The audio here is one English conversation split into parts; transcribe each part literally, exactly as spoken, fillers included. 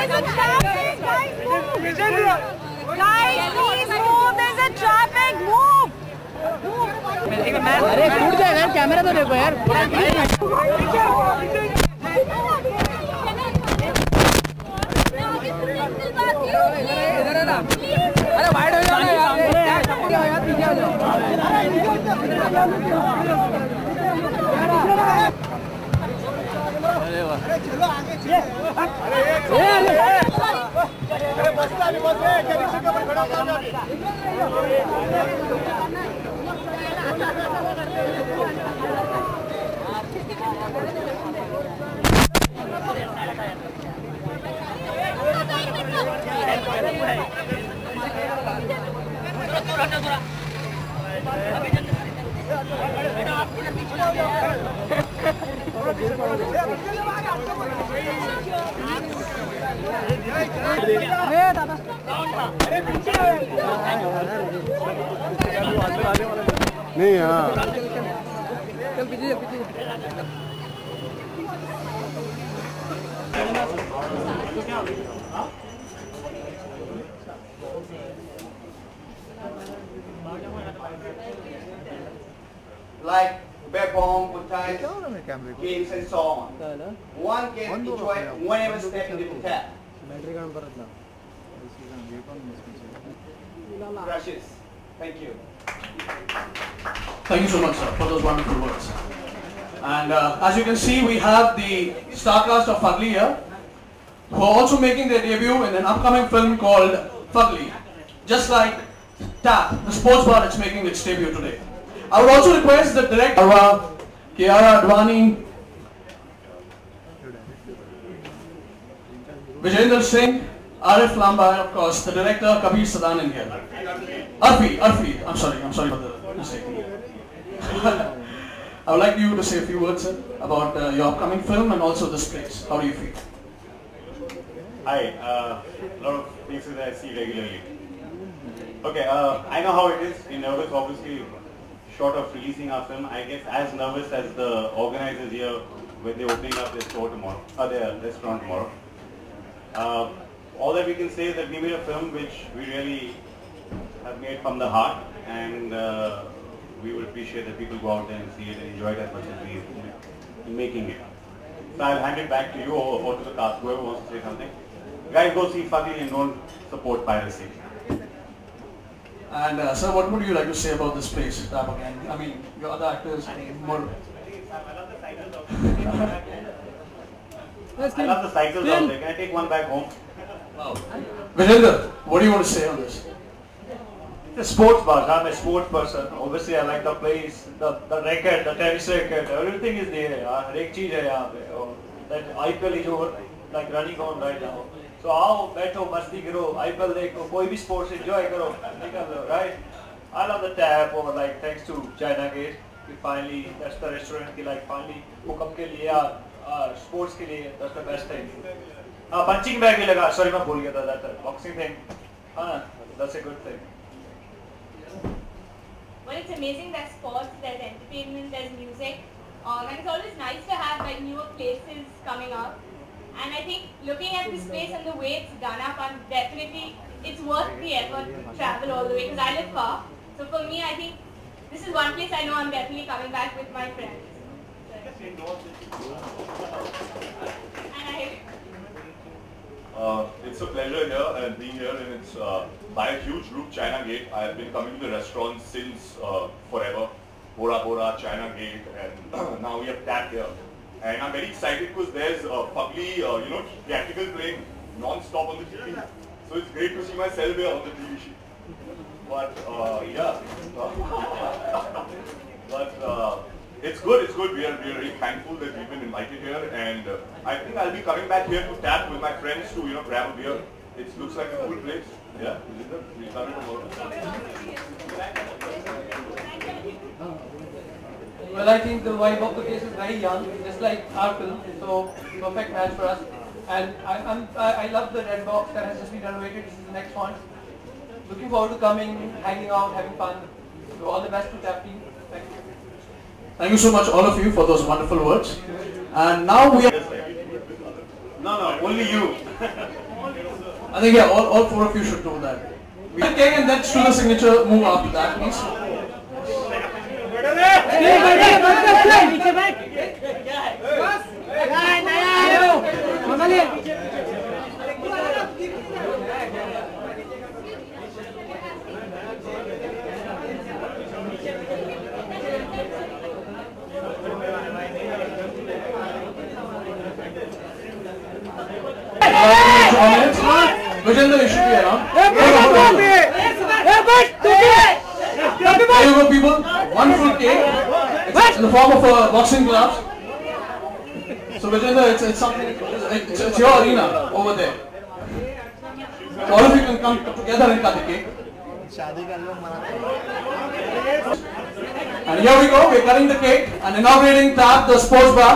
there's a traffic. Guys, move. Guys, please move. There's a traffic. Move. अरे टूट जाएगा यार, कैमरा तो देखो यार. अरे वाइड हो जाओ यार, पीछे हो जाओ. अरे वाह, अरे बस वाली बस है, कैसे कवर खड़ा करना. नहीं हाँ like back home, good times, games and so on. One can enjoy whenever stepping into the tap. Crushes. Thank you. Thank you so much, sir, for those wonderful words. And uh, as you can see, we have the star cast of Fugly here, who are also making their debut in an upcoming film called Fugly, just like Tap, the sports bar that's making its debut today. I would also request the director, Arwa, Kiara Advani, Vijayendra Singh, Arif Lamba, and of course the director Kabir Sadan in here. Arfi, Arfi, I'm sorry, I'm sorry for the mistake. I would like you to say a few words, sir, about uh, your upcoming film and also this place. How do you feel? Hi, uh, a lot of places I see regularly. Okay, uh, I know how it is. We're nervous, obviously, short of releasing our film. I guess as nervous as the organizers here when they're opening up their store tomorrow, or their restaurant tomorrow. Uh, all that we can say is that we made a film which we really have made from the heart, and uh, we would appreciate that people go out there and see it and enjoy it as much as we in making it. So I'll hand it back to you or, or to the cast, whoever wants to say something. Guys, go see Fugly and don't support piracy. And uh, sir, what would you like to say about this place, Tap again? I mean, your other actors, more. I love the cycles out there. Can I take one back home? Wow. Vijayendra, what do you want to say on this? The sports bar. I'm a sports person. Obviously, I like the place, the the racket, the tennis racket. Everything is there. हर एक चीज है यहाँ पे. और that I P L is over, like running on right now. So आओ बैठो मस्ती करो, I P L देखो, कोई भी sports enjoy करो, निकल लो, right? I love the tap over, like thanks to China Gate. We finally, that's the restaurant की like finally हुकम के लिए यार sports के लिए that's the best thing. हाँ punching bag भी लगा. Sorry मैं भूल गया था that boxing thing. हाँ that's a good thing. Well, it's amazing. There's sports, there's entertainment, there's music, um, and it's always nice to have like newer places coming up. And I think looking at this place and the way it's done up, I'm definitely, it's worth the effort to travel all the way because I live far. So for me, I think this is one place I know I'm definitely coming back with my friends. And I Uh, it's a pleasure here and being here, and it's uh, by a huge group, China Gate. I have been coming to the restaurant since uh, forever. Bora Bora, China Gate, and now we have Tap here. And I'm very excited because there's uh, Fugly, uh, you know, theatrical playing non-stop on the T V. So it's great to see myself here on the T V sheet. But uh, yeah, but uh, it's good, it's good. We are, we are very thankful that we've been invited here, and uh, I think I'll be coming back here to Tap with my friends to, you know, grab a beer. It looks like a cool place. Yeah, we'll come tomorrow. Well, I think the vibe of the place is very young, just like our film, so perfect match for us. And I, I'm, I, I love the red box that has just been renovated. This is the next one. Looking forward to coming, hanging out, having fun. So all the best to Tap team. Thank you. Thank you so much, all of you, for those wonderful words. And now we are... No, no, only you. I think yeah, all, all four of you should do that. We can take and let's do the signature move after that, please. Vijender, you should be around. There you go, people. One full cake. It's in the form of a boxing gloves. So Vijender, it's, it's something. It's, it's your arena over there. So all of you can come together and cut the cake. And here we go. We're cutting the cake and inaugurating Tap, the sports bar.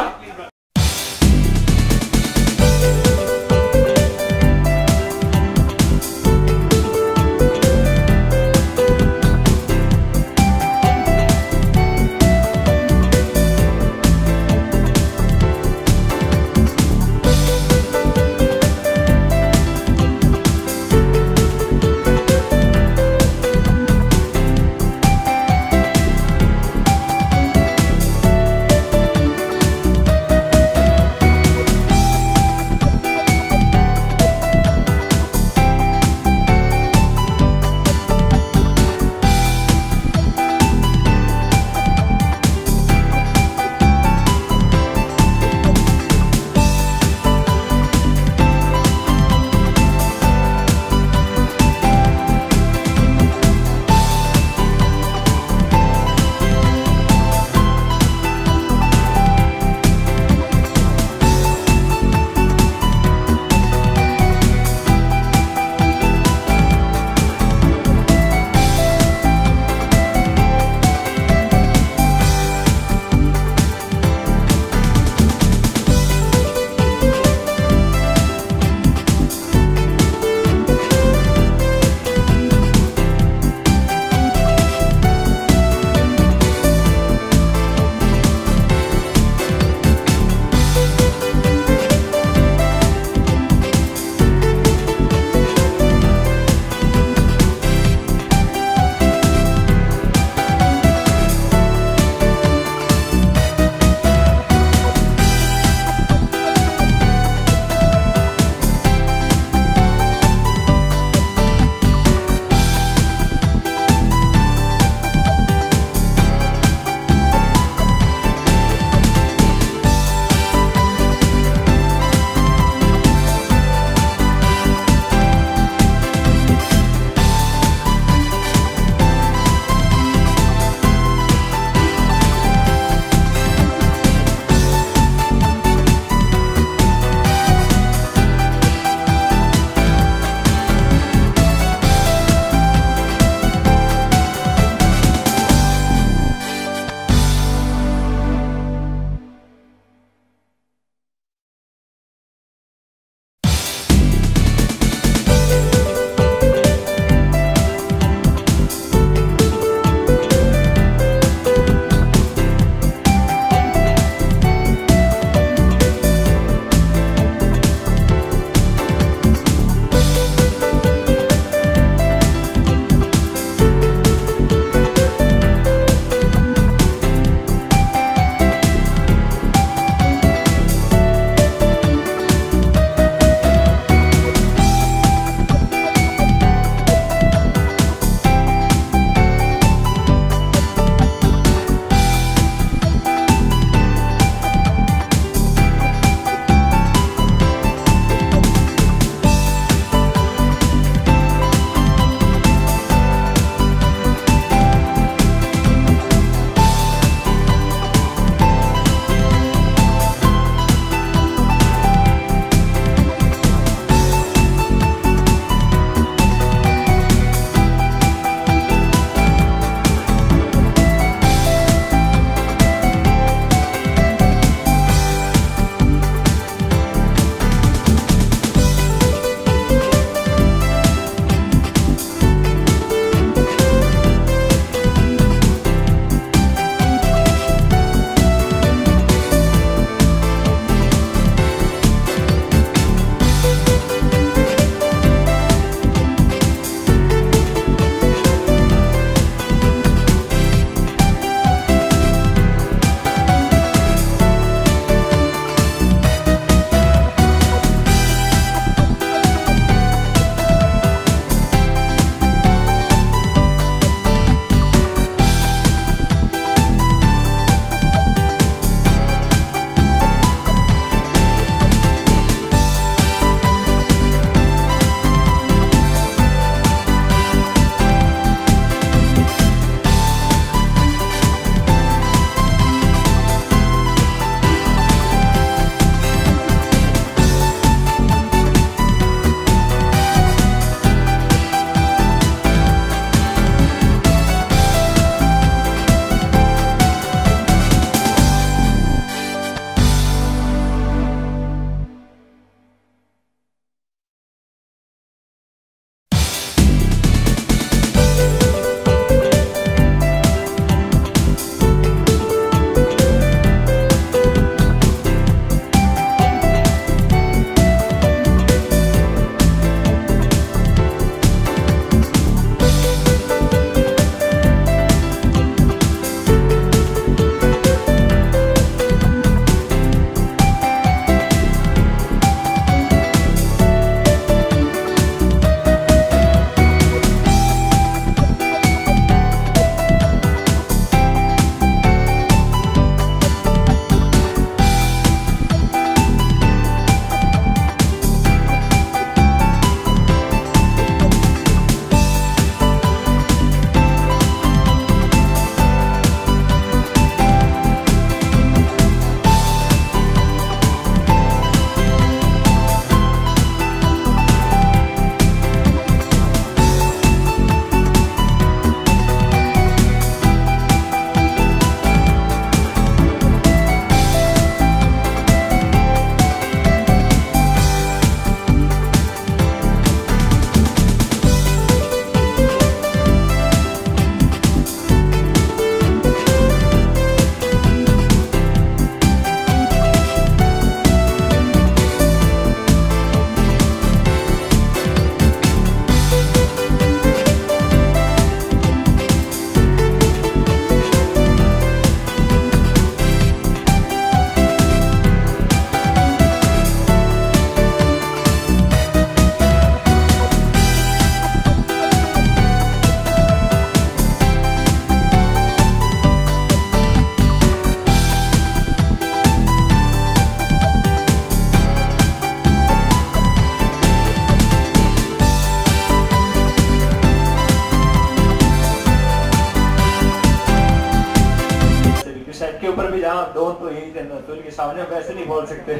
सामने वैसे नहीं बोल सकते।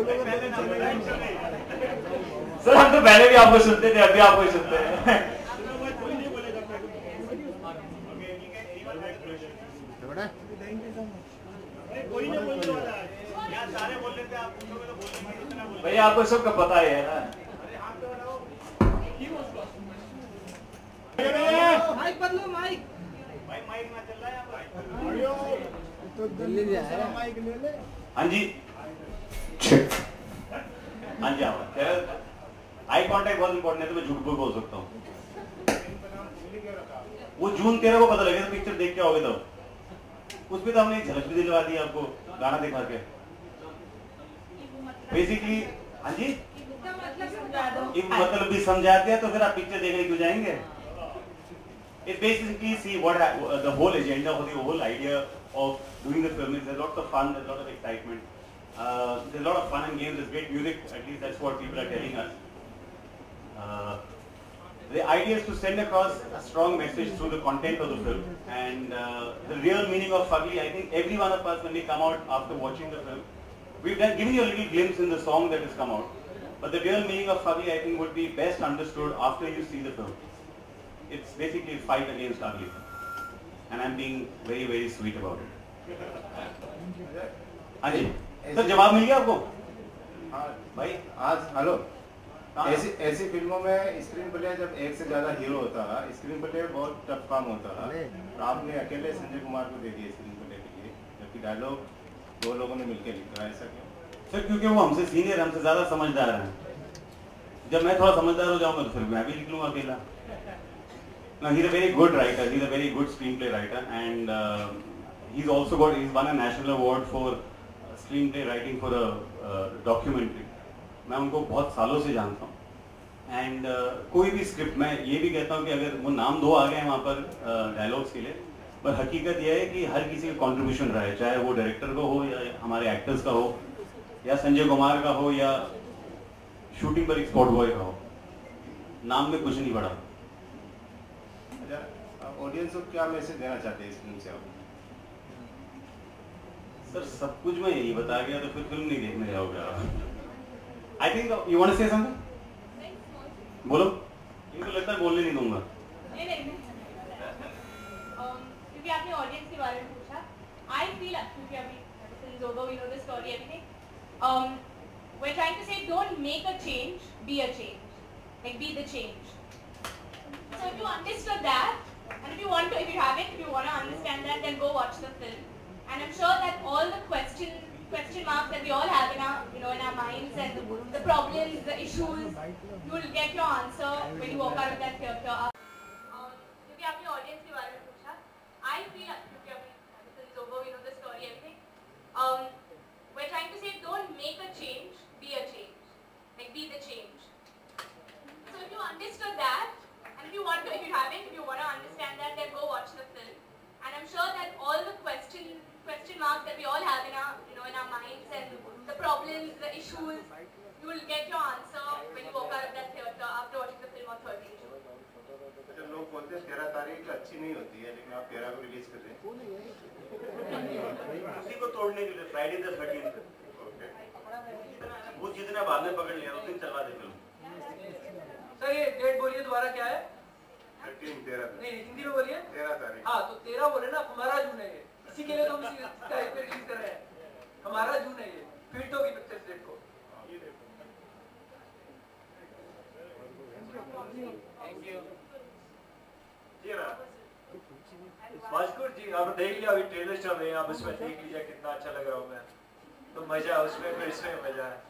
Sir हम तो पहले भी आपको सुनते थे, अभी आपको ही सुनते हैं। भैया आपको सबका पता ही है ना। माइक बदलो, माइक माइक ना चल रहा है। तो दिल्ली जा है माइक ले ले। हाँ जी हाँ जी हाँ आई कांटेक्ट बहुत इंपॉर्टेंट है, तो मैं झूठ बोल बोल सकता हूँ। वो जून तेरह को पता लगेगा, पिक्चर देख के आओगे तब। उस पे तो हमने एक झलक भी दिलवा दी आपको गाना दिखा के। बेसिकली हाँ जी एक मतलब भी समझा दिया, तो फिर आप पिक्चर देखने क्यों जाएंगे? It basically see what uh, the whole agenda or the whole idea of doing the film is. There's lots of fun, there's a lot of excitement, uh, there's a lot of fun and games, there's great music, at least that's what people are telling us. Uh, the idea is to send across a strong message through the content of the film, and uh, the real meaning of Fugly, I think every one of us when we come out after watching the film, we've done, given you a little glimpse in the song that has come out, but the real meaning of Fugly I think would be best understood after you see the film. It's basically a fight against ugly, and I'm being very very sweet about it. हाँ जी sir जवाब मिल गया आपको? हाँ भाई आज hello ऐसी ऐसी फिल्मों में स्क्रीन प्ले जब एक से ज्यादा हीरो होता है, स्क्रीन प्ले बहुत टफ काम होता है। तो आपने अकेले संजय कुमार को दे दिया स्क्रीन प्ले के लिए, जबकि डायलॉग दो लोगों ने मिलकर लिखा है, ऐसा क्यों? सर क्योंकि वो हमसे सीनियर, हमसे ज्यादा समझदार हैं। जब मैं थोड़ा समझदार हो जाऊंगा तो फिर मैं भी लिख लूंगा अकेला। No, he's a very good writer. He's a very good screenplay writer, and uh, he's also got he's won a national award for uh, screenplay writing for a uh, documentary. मैं उनको बहुत सालों से जानता हूँ, and uh, कोई भी script मैं ये भी कहता हूँ कि अगर वो नाम दो आ गए हैं वहाँ पर डायलॉग्स uh, के लिए, पर हकीकत यह है कि हर किसी का कंट्रीब्यूशन रहा है, चाहे वो डायरेक्टर का हो या हमारे एक्टर्स का हो या संजय कुमार का हो या शूटिंग पर एक स्पॉट बॉय का हो, नाम में कुछ नहीं पड़ा। ऑडियंस को क्या मैसेज देना चाहते हैं इस फिल्म से आप? सर सब कुछ मैं यही बता गया तो फिर फिल्म नहीं देखने जाओगे आप। I think you want to say something, बोलो। इनको लगता है बोलने नहीं दूंगा। नहीं नहीं क्योंकि आपने ऑडियंस के बारे में पूछा, आई फील क्योंकि अभी film is over, we know the story everything, um we're trying to say don't make a change, be a change, like be the change. So if you understood that, and if you want to, if you haven't, if you want to understand that, then go watch the film. And I'm sure that all the question question marks that we all have in our, you know, in our minds, and the, the problems, the issues, you will get your answer when you walk out of that theatre. क्योंकि आपने audience के बारे में पूछा, I feel क्योंकि अभी film is over, we know the story, everything. Um, we're trying to say don't make a change, be a change, like be the change. So if you understood that. And if you want to, if you haven't, if you want to understand that, then go watch the film. And I'm sure that all the question question marks that we all have in our, you know, in our minds, and the problems, the issues, you will get your answer when you walk out of that theatre after watching the film on thirteenth June. अच्छा लोग बोलते हैं तेरह तारीख अच्छी नहीं होती है, लेकिन आप तेरह को रिलीज कर रहे हैं उसी को तोड़ने के लिए फ्राइडे द थर्टीन्थ वो जितना बाद में पकड़ लिया उस दिन चलवा दे फिल्म। सर ये डेट बोलिए दोबारा क्या है? तेरह नहीं हिंदी में बोलिए। तेरह तारीख। हाँ तो तेरह बोले ना, हमारा जून है ये, इसी के लिए तो हम इसी टाइप पे रिलीज कर रहे हैं, हमारा जून है ये, फिट होगी पिक्चर डेट को। थैंक यू जी मजकूर जी, आप देख लिया अभी ट्रेलर चल रहे हैं, आप इसमें देख लीजिए कितना अच्छा लग रहा हूँ मैं, तो मजा उसमें फिर इसमें मजा है।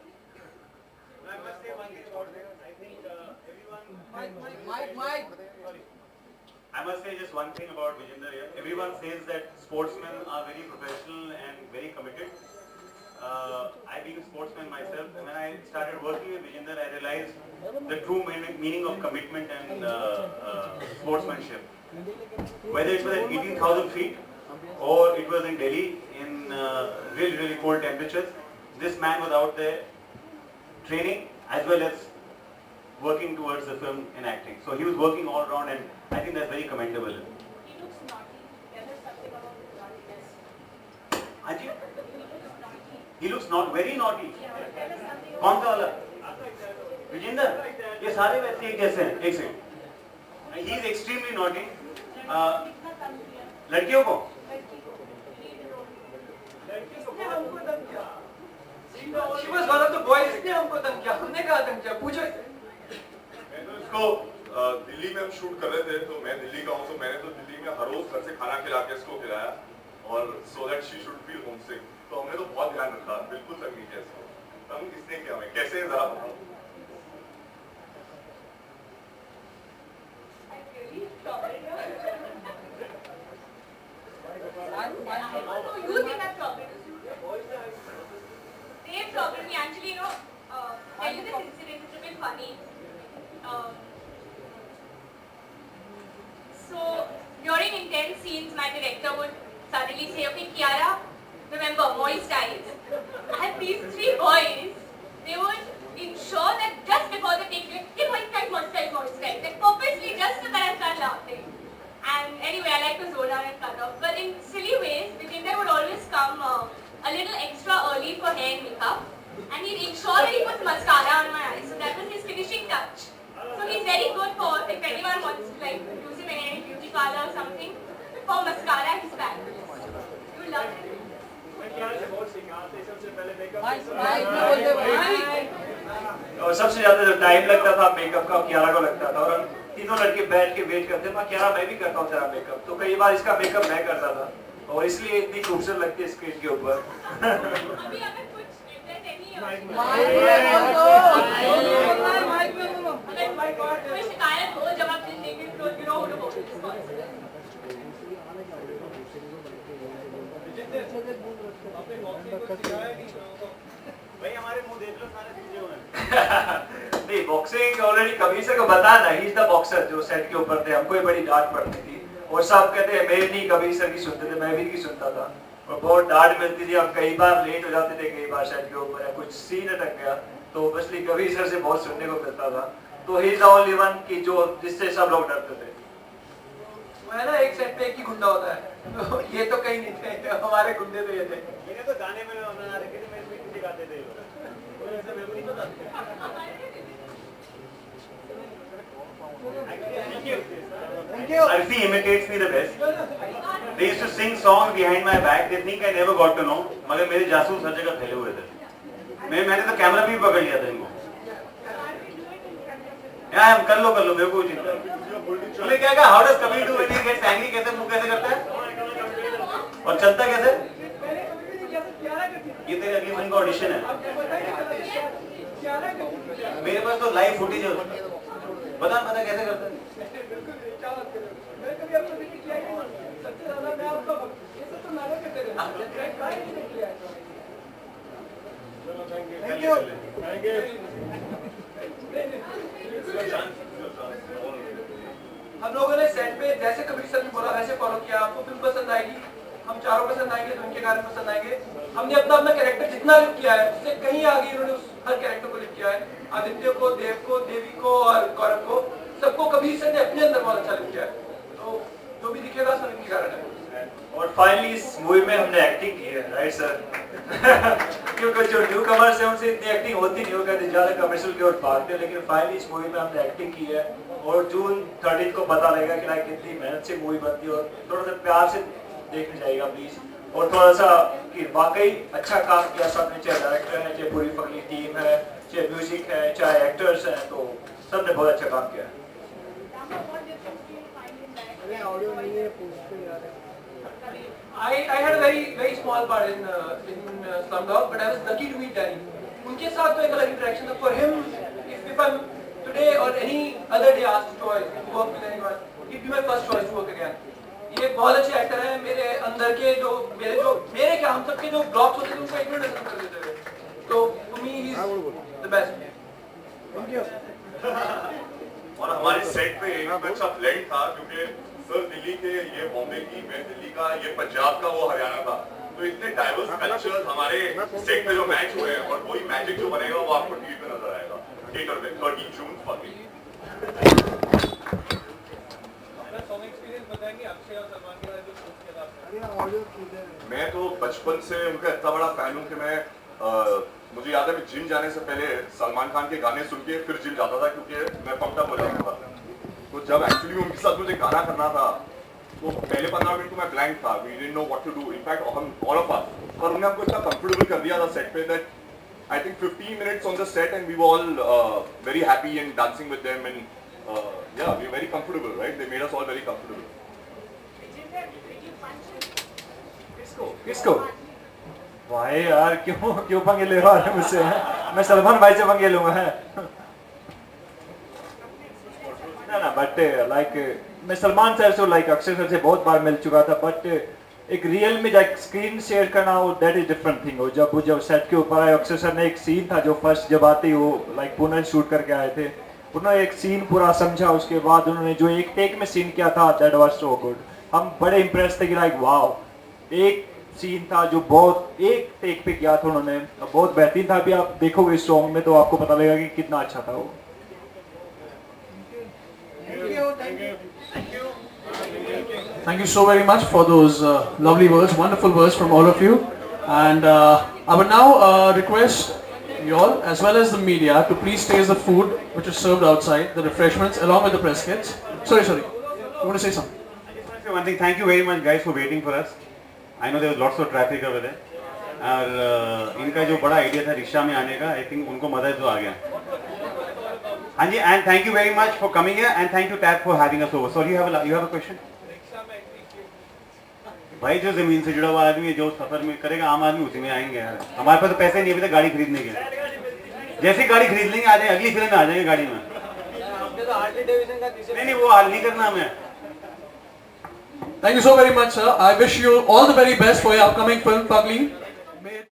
Mike, Mike. I must say just one thing about Vijender here. Everyone says that sportsmen are very professional and very committed. Uh, I've been a sportsman myself, and when I started working with Vijender, I realized the true meaning of commitment and uh, uh, sportsmanship. Whether it was at eighteen thousand feet or it was in Delhi in uh, really, really cold temperatures, this man was out there training as well as working towards the film and acting. So he was working all around, and I think that's very commendable. He looks naughty. Tell us something about his naughtiness. Aji? He looks naughty. He looks not very naughty. कौन सा वाला? विजेंद्र, ये सारे वैसे एक जैसे हैं. एक second. He is extremely naughty. लड़कियों को? She was one of the boys. इसने हमको तंग किया. हमने कहा तंग किया. पूछो. मैं तो इसको दिल्ली में हम शूट कर रहे थे, तो मैं दिल्ली का हूँ, तो मैंने तो दिल्ली में हर रोज घर से खाना खिला के इसको खिलाया, और so that she should feel homesick. तो हमने तो बहुत ध्यान रखा, बिल्कुल तंग नहीं किया इसको. तंग किसने किया हमें? कैसे जरा बताओ. You think that's problem? They problem me actually, you know, uh, tell you this incident, it's a bit funny. Um, so during intense scenes, my director would suddenly say, "Okay, Kiara, remember, moisturize." And these three boys, they would ensure that just before the take, hey, moisturize, moisturize, moisturize, like purposely just so that I start laughing. And anyway, I like to zone out and cut off. But in silly ways, Vijender would always come uh, a little extra early for hair and makeup. And he'd ensure that he puts mascara on my eyes. So that was his finishing touch. So he's very good for, if anyone wants to like use him in any beauty parlor or something, for mascara, he's fabulous. You love him. और सबसे ज्यादा जो time लगता था makeup का कियारा को लगता था, और तीनों लड़के बैठ के वेट करते हैं, कियारा मैं भी करता हूँ तेरा मेकअप. तो कई बार इसका मेकअप मैं करता था, और इसलिए इतनी खूबसूरत लगती है स्क्रीन के ऊपर. भाई हमारे मुंह देख लो, सारे सीधे हुए. नहीं, बॉक्सिंग ऑलरेडी कबीर सर को बता ना, ही इज द बॉक्सर जो सेट के ऊपर थे. हमको बड़ी डांट पड़ती थी, और सब कहते हैं मैं नहीं कबीर सर की सुनते थे, मैं भी नहीं सुनता था, और बहुत डांट मिलती थी. हम कई बार लेट हो जाते थे, कई बार सेट के ऊपर या कुछ सीन अटक गया, तो ऑब्वियसली कबीर सर से बहुत सुनने को मिलता था. तो he is the only one की जो जिससे सब लोग डरते थे. मैं ना एक सेट पे एक ही गुंडा होता है, तो ये तो कहीं नहीं थे, हमारे गुंडे तो ये थे. ये तो गाने में बना रखे थे, मैं इसमें गाते थे. ऐसा मेरे को नहीं पता. Alfie imitates me the best. They used to sing songs behind my back. They think I never got to know. मगर मेरे जासूस हर जगह फैले हुए थे. मैं मैंने तो कैमरा भी पकड़ लिया था इनको. यार हम कर लो कर लो, मेरे को चिंता नहीं. बोले क्या क्या? How does Kabir do when he gets angry? कैसे मुंह कैसे करता है? और चलता कैसे? ये तेरे अगली फिल्म का ऑडिशन है. मेरे पास तो लाइव फुटेज है. बता बता कैसे करता है? Thank you. Thank you. हम लोगों ने सेट पे जैसे कबीर सर ने बोला वैसे फॉलो किया. आपको फिल्म पसंद आएगी, हम चारों पसंद आएंगे, तो उनके गाने पसंद आएंगे. हमने अपना अपना कैरेक्टर जितना लिफ्ट किया है, उससे कहीं आगे इन्होंने उस हर कैरेक्टर को लिफ्ट किया है. आदित्य को, देव को, देवी को और गौरव को, सबको कबीर सर ने अपने अंदर बहुत अच्छा लिफ्ट किया है. तो जो भी दिखेगा सब इनके कारण है. और फाइनली इस मूवी में हमने एक्टिंग की है, राइट सर? क्योंकि जो न्यू कमर्स है उनसे इतनी एक्टिंग होती नहीं, वो कहते ज्यादा कमर्शियल की ओर भागते हैं, लेकिन फाइनली इस मूवी में हमने एक्टिंग की है. और जून थर्टीन को पता लगेगा कि लाइक कितनी मेहनत से मूवी बनती है, और थोड़ा सा प्यार से देखने जाएगा प्लीज. और थोड़ा सा कि वाकई अच्छा काम किया सबने, चाहे डायरेक्टर है, चाहे पूरी फगली टीम है, चाहे म्यूजिक है, चाहे एक्टर्स हैं, तो सबने बहुत अच्छा काम किया है. I I had a very very small part in uh, in uh, Slumdog, but I was lucky to meet Danny. उनके साथ तो एक अलग इंटरेक्शन था. For him, if if I'm today or any other day asked to work with anyone, he'd be my first choice to work again. ये बहुत अच्छे actor हैं. मेरे अंदर के जो मेरे जो मेरे क्या हम सबके जो ब्लॉक्स होते थे उनको एक मिनट में खत्म कर देते थे. तो for me he's the best. Thank you. और हमारे सेट पे एक अच्छा ब्लेंड था, क्योंकि सर दिल्ली के, ये बॉम्बे की, मैं दिल्ली का, ये पंजाब का, वो हरियाणा का. तो इतने डाइवर्स कल्चर हमारे सेट पे जो मैच हुए हैं, और वही मैजिक जो बनेगा वो आपको टीवी पे नजर आएगा थिएटर में थर्टीन जून फर्स्ट. मैं तो बचपन से उनका इतना बड़ा फैन हूँ कि मैं uh, मुझे याद है मैं जिम जाने से पहले सलमान खान के गाने सुन के फिर जिम जाता था क्योंकि मैं पंप्ड अप हो जाता था। तो जब एक्चुअली उनके साथ मुझे गाना करना था तो पहले पंद्रह मिनट तो मैं ब्लैंक था, we didn't know what to do, in fact हम ऑल ऑफ अस, पर उन्होंने हमको इतना कंफर्टेबल कर दिया था सेट पे that I think fifteen minutes on the set and we were all uh, very happy and dancing with them and uh, yeah, we were very comfortable, right? They made us all very comfortable. किसको किसको भाई यार क्यों क्यों पंगे ले रहा है मुझसे? मैं सलमान भाई से पंगे लूंगा है ना ना बट लाइक मैं सलमान सर से लाइक अक्षय सर से बहुत बार मिल चुका था, बट एक रियल में जब स्क्रीन शेयर करना हो दैट इज डिफरेंट थिंग हो। जब वो जब सेट के ऊपर आए, अक्षय सर ने एक सीन था जो फर्स्ट जब आते ही वो लाइक पुणे शूट करके आए थे, उन्होंने एक सीन पूरा समझा, उसके बाद उन्होंने जो एक टेक में सीन किया था दैट वाज सो गुड। हम बड़े इंप्रेस थे कि लाइक वाओ, एक सीन था जो बहुत एक टेक पे किया था उन्होंने, बहुत बेहतरीन था। अभी आप देखोगे इस सॉन्ग में तो आपको पता लगेगा कि कितना अच्छा था वो। Thank you so very much for those uh, lovely words, wonderful words from all of you. And uh, I would now uh, request you all, as well as the media, to please taste the food which is served outside, the refreshments, along with the press kits. Sorry, sorry. You want to say something? I just want to say one thing. Thank you very much, guys, for waiting for us. I know there was lots of traffic over there. और uh, इनका जो बड़ा idea था rickshaw में आने का, I think उनको मदद तो आ गया। हाँ जी, and thank you very much for coming here, and thank you Tab for having us over. Sorry, you have a you have a question? भाई जो जमीन से जुड़ा हुआ आदमी है, जो सफर में करेगा, आम आदमी उसी में आएंगे यार। हमारे पास तो पैसे नहीं अभी तक गाड़ी खरीदने के। जैसे गाड़ी खरीद लेंगे आ जाए, अगली फिल्म में आ जाएंगे गाड़ी में। नहीं नहीं वो हाल नहीं करना हमें। Thank you so very much, sir. I wish you all the very best for your upcoming film, Fugly.